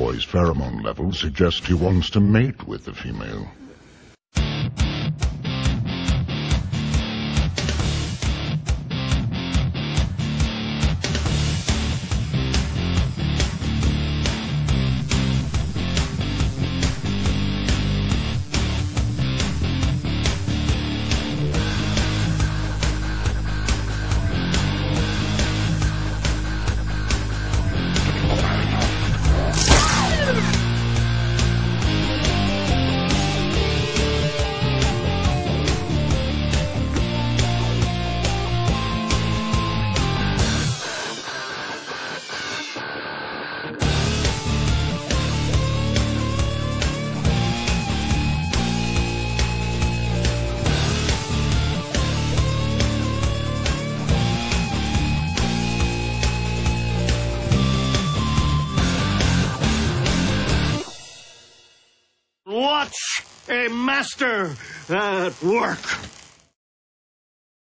boy's pheromone levels suggest he wants to mate with the female. Watch a master at work.